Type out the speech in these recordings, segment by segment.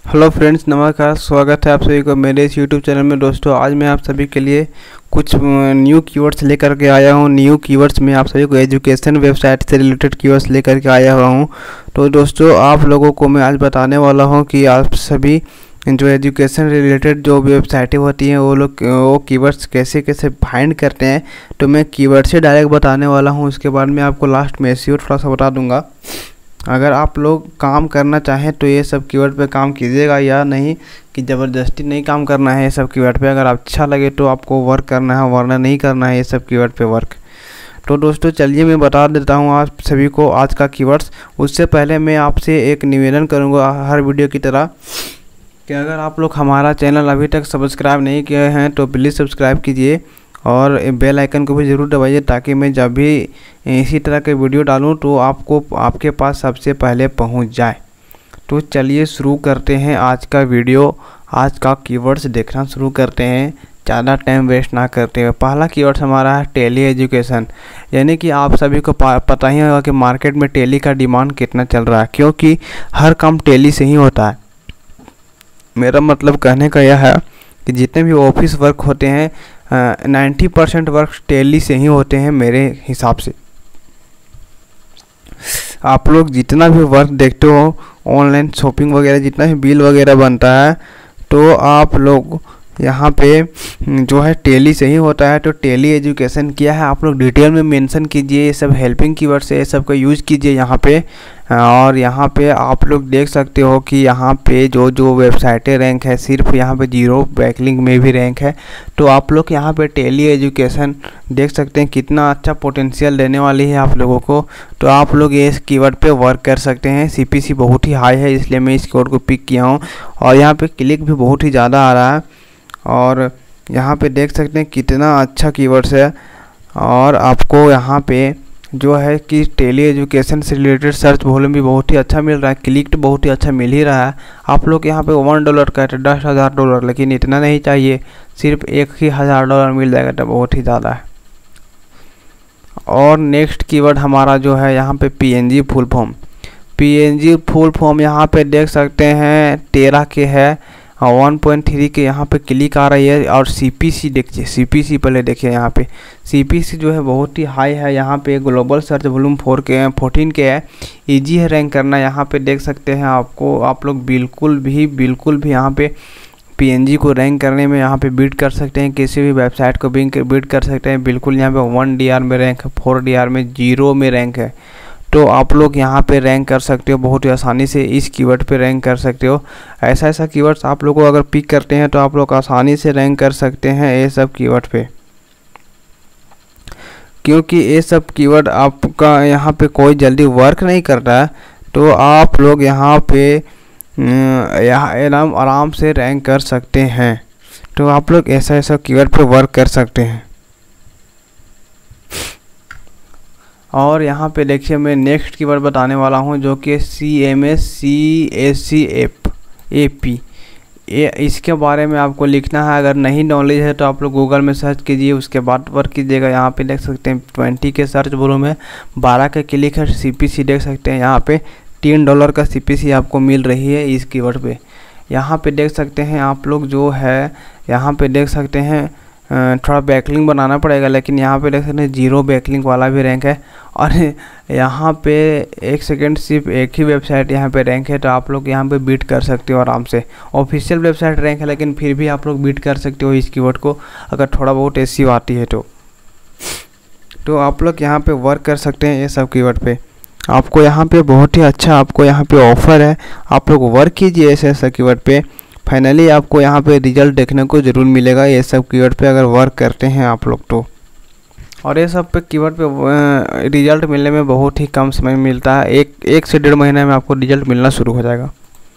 Hello friends, नमस्कार। स्वागत है आप सभी को मेरे इस यूट्यूब चैनल में। दोस्तों, आज मैं आप सभी के लिए कुछ न्यू कीवर्ड्स लेकर के आया हूं। न्यू कीवर्ड्स में आप सभी को एजुकेशन वेबसाइट से रिलेटेड कीवर्ड्स लेकर के आया हुआ हूं। तो दोस्तों, आप लोगों को मैं आज बताने वाला हूं कि आप सभी जो एजुकेशन रिलेटेड जो वेबसाइटें होती हैं वो कीवर्ड्स कैसे कैसे फाइंड करते हैं। तो मैं कीवर्ड से डायरेक्ट बताने वाला हूँ। उसके बाद मैं आपको लास्ट में एसईओ थोड़ा सा बता दूँगा। अगर आप लोग काम करना चाहें तो ये सब कीवर्ड पे काम कीजिएगा, या नहीं कि ज़बरदस्ती नहीं काम करना है ये सब कीवर्ड पे। अगर अच्छा लगे तो आपको वर्क करना है, वरना नहीं करना है ये सब कीवर्ड पे वर्क। तो दोस्तों, चलिए मैं बता देता हूँ आप सभी को आज का कीवर्ड्स। उससे पहले मैं आपसे एक निवेदन करूँगा हर वीडियो की तरह कि अगर आप लोग हमारा चैनल अभी तक सब्सक्राइब नहीं किए हैं तो प्लीज़ सब्सक्राइब कीजिए और बेल आइकन को भी ज़रूर दबाइए, ताकि मैं जब भी इसी तरह के वीडियो डालूं तो आपके पास सबसे पहले पहुंच जाए। तो चलिए शुरू करते हैं आज का वीडियो। आज का कीवर्ड्स देखना शुरू करते हैं, ज़्यादा टाइम वेस्ट ना करते हुए। पहला कीवर्ड्स हमारा है टेली एजुकेशन। यानी कि आप सभी को पता ही होगा कि मार्केट में टेली का डिमांड कितना चल रहा है, क्योंकि हर काम टेली से ही होता है। मेरा मतलब कहने का यह है कि जितने भी ऑफिस वर्क होते हैं 90% वर्क टेली से ही होते हैं मेरे हिसाब से। आप लोग जितना भी वर्क देखते हो, ऑनलाइन शॉपिंग वगैरह, जितना भी बिल वगैरह बनता है, तो आप लोग यहाँ पे जो है टेली से ही होता है। तो टेली एजुकेशन क्या है आप लोग डिटेल में मेंशन कीजिए। ये सब हेल्पिंग कीवर्ड से ये सब का यूज़ कीजिए यहाँ पे। और यहाँ पे आप लोग देख सकते हो कि यहाँ पे जो वेबसाइटें रैंक है, सिर्फ यहाँ पे 0 बैकलिंक में भी रैंक है। तो आप लोग यहाँ पे टेली एजुकेशन देख सकते हैं कितना अच्छा पोटेंशियल देने वाली है आप लोगों को। तो आप लोग ये इस कीवर्ड पे वर्क कर सकते हैं। सीपीसी बहुत ही हाई है, इसलिए मैं इस कीवर्ड को पिक किया हूँ। और यहाँ पे क्लिक भी बहुत ही ज़्यादा आ रहा है। और यहाँ पे देख सकते हैं कितना अच्छा कीवर्ड्स है। और आपको यहाँ पे जो है कि टेली एजुकेशन से रिलेटेड सर्च वॉल्यूम भी बहुत ही अच्छा मिल रहा है, क्लिक तो बहुत ही अच्छा मिल ही रहा है। आप लोग यहाँ पे $1 का है तो $10,000, लेकिन इतना नहीं चाहिए, सिर्फ $1,000 मिल जाएगा तो बहुत ही ज़्यादा है। और नेक्स्ट कीवर्ड हमारा जो है यहाँ पे PNG full form. PNG full form यहाँ पे देख सकते हैं 13 के है, 1.3 के यहाँ पे क्लिक आ रही है। और सीपीसी देखिए, सीपीसी पहले देखिए, यहाँ पे सीपीसी जो है बहुत ही हाई है। यहाँ पे ग्लोबल सर्च वॉल्यूम 14 के है, इजी है रैंक करना। यहाँ पे देख सकते हैं आप लोग बिल्कुल भी यहाँ पे पीएनजी को रैंक करने में यहाँ पे बीट कर सकते हैं, किसी भी वेबसाइट को बीट कर सकते हैं बिल्कुल। यहाँ पे 1 DR में रैंक है, 4 DR में, 0 में रैंक है। तो आप लोग यहाँ पे रैंक कर सकते हो बहुत ही आसानी से, इस कीवर्ड पे रैंक कर सकते हो। ऐसा कीवर्ड्स आप लोगों को अगर पिक करते हैं तो आप लोग आसानी से रैंक कर सकते हैं ये सब कीवर्ड पे, क्योंकि ये सब कीवर्ड आपका यहाँ पे कोई जल्दी वर्क नहीं करता है। तो आप लोग यहाँ पे आराम से रैंक कर सकते हैं। तो आप लोग ऐसा कीवर्ड पे वर्क कर सकते हैं। और यहाँ पे देखिए, मैं नेक्स्ट कीवर्ड बताने वाला हूँ जो कि CMS CSCAP। इसके बारे में आपको लिखना है। अगर नहीं नॉलेज है तो आप लोग गूगल में सर्च कीजिए, उसके बाद वर्क कीजिएगा। यहाँ पे देख सकते हैं 20 के सर्च वॉल्यूम है, 12 के क्लिक है। सीपीसी देख सकते हैं यहाँ पे $3 का सीपीसी आपको मिल रही है इस कीवर्ड पे। यहाँ पे देख सकते हैं आप लोग जो है, यहाँ पे देख सकते हैं थोड़ा बैकलिंक बनाना पड़ेगा, लेकिन यहाँ पे देख सकते हैं 0 बैकलिंक वाला भी रैंक है। और यहाँ पे एक सेकेंड, सिर्फ एक ही वेबसाइट यहाँ पे रैंक है। तो आप लोग यहाँ पे बीट कर सकते हो आराम से। ऑफिशियल वेबसाइट रैंक है, लेकिन फिर भी आप लोग बीट कर सकते हो इस कीवर्ड को, अगर थोड़ा बहुत एसईओ आती है तो आप लोग यहाँ पे वर्क कर सकते हैं ये सब कीवर्ड पे। आपको यहाँ पे बहुत ही अच्छा आपको यहाँ पे ऑफर है, आप लोग वर्क कीजिए ऐसा कीवर्ड पे। फाइनली आपको यहाँ पे रिजल्ट देखने को ज़रूर मिलेगा ये सब कीवर्ड पे अगर वर्क करते हैं आप लोग तो। और ये सब पे कीवर्ड पे रिजल्ट मिलने में बहुत ही कम समय मिलता है, एक से 1.5 महीने में आपको रिजल्ट मिलना शुरू हो जाएगा।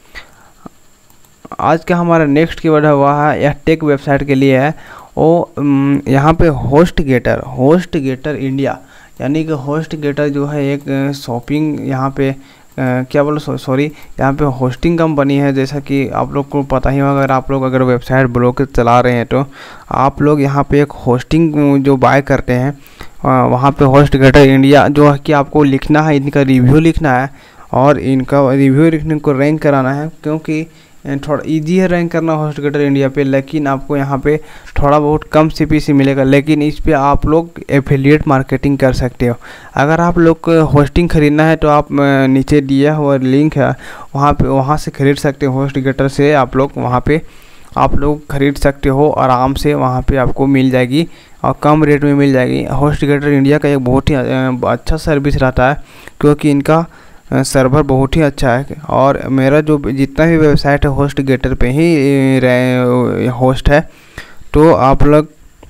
आज का हमारा नेक्स्ट कीवर्ड है वह है, यह टेक वेबसाइट के लिए है। वो यहाँ पे होस्ट गेटर इंडिया, यानी कि होस्ट गेटर जो है एक शॉपिंग यहाँ पे यहाँ पे होस्टिंग कंपनी है। जैसा कि आप लोग को पता ही होगा, अगर आप लोग वेबसाइट ब्लॉग चला रहे हैं तो आप लोग यहाँ पे एक होस्टिंग जो बाय करते हैं, वहाँ पे होस्ट गेटर इंडिया जो है कि आपको लिखना है, इनका रिव्यू लिखना है और इनका रिव्यू लिखने को रैंक कराना है, क्योंकि थोड़ा ईजी है रैंक करना HostGator इंडिया पे, लेकिन आपको यहाँ पे थोड़ा बहुत कम CPC मिलेगा, लेकिन इस पे आप लोग एफिलिएट मार्केटिंग कर सकते हो। अगर आप लोग को होस्टिंग ख़रीदना है तो आप नीचे दिया हुआ लिंक है वहाँ से ख़रीद सकते हो। HostGator से आप लोग वहाँ पे आप लोग ख़रीद सकते हो आराम से, वहाँ पे आपको मिल जाएगी और कम रेट में मिल जाएगी। HostGator इंडिया का एक बहुत ही अच्छा सर्विस रहता है, क्योंकि इनका सर्वर बहुत ही अच्छा है। और मेरा जो जितना भी वेबसाइट है HostGator पे ही होस्ट है। तो आप लोग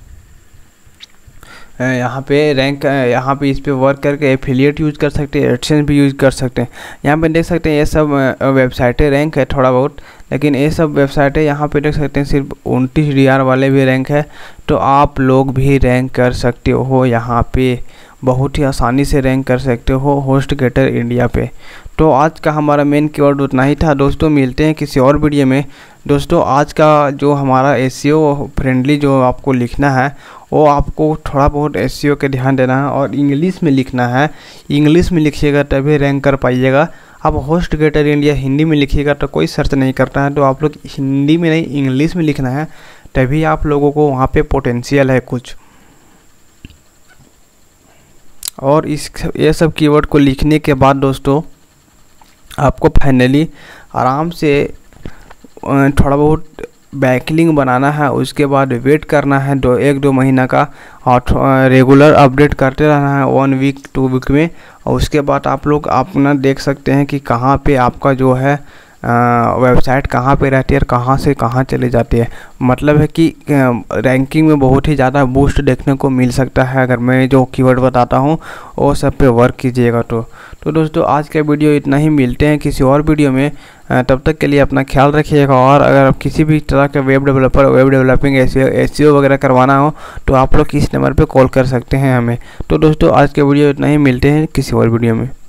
यहाँ पे इस पे वर्क करके एफिलिएट यूज़ कर सकते हैं, एडसेंस भी यूज़ कर सकते हैं। यहाँ पे देख सकते हैं ये सब वेबसाइटें रैंक है थोड़ा बहुत, लेकिन ये सब वेबसाइटें यहाँ पे देख सकते हैं सिर्फ 29 DR वाले भी रैंक है। तो आप लोग भी रैंक कर सकते हो, यहाँ पे बहुत ही आसानी से रैंक कर सकते हो HostGator इंडिया पे। तो आज का हमारा मेन कीवर्ड उतना ही था दोस्तों, मिलते हैं किसी और वीडियो में। दोस्तों आज का जो हमारा SEO फ्रेंडली जो आपको लिखना है, वो आपको थोड़ा बहुत SEO के ध्यान देना है और इंग्लिश में लिखना है। इंग्लिश में लिखिएगा तभी रैंक कर पाइएगा। अब HostGator इंडिया हिंदी में लिखिएगा तो कोई सर्च नहीं करता है, तो आप लोग हिंदी में नहीं इंग्लिश में लिखना है, तभी आप लोगों को वहाँ पे पोटेंशियल है कुछ। और ये सब कीवर्ड को लिखने के बाद दोस्तों आपको फाइनली आराम से थोड़ा बहुत बैकलिंक बनाना है। उसके बाद वेट करना है 1-2 महीना का, और रेगुलर अपडेट करते रहना है 1 वीक 2 वीक में। और उसके बाद आप लोग अपना देख सकते हैं कि कहाँ पे आपका जो है वेबसाइट कहाँ पे रहती है और कहाँ से कहाँ चले जाती है। मतलब है कि रैंकिंग में बहुत ही ज़्यादा बूस्ट देखने को मिल सकता है अगर मैं जो कीवर्ड बताता हूँ वो सब पे वर्क कीजिएगा तो दोस्तों आज का वीडियो इतना ही, मिलते हैं किसी और वीडियो में। तब तक के लिए अपना ख्याल रखिएगा। और अगर आप किसी भी तरह के वेब डेवलपिंग SEO वगैरह करवाना हो तो आप लोग इस नंबर पर कॉल कर सकते हैं हमें। तो दोस्तों आज का वीडियो इतना ही, मिलते हैं किसी और वीडियो में।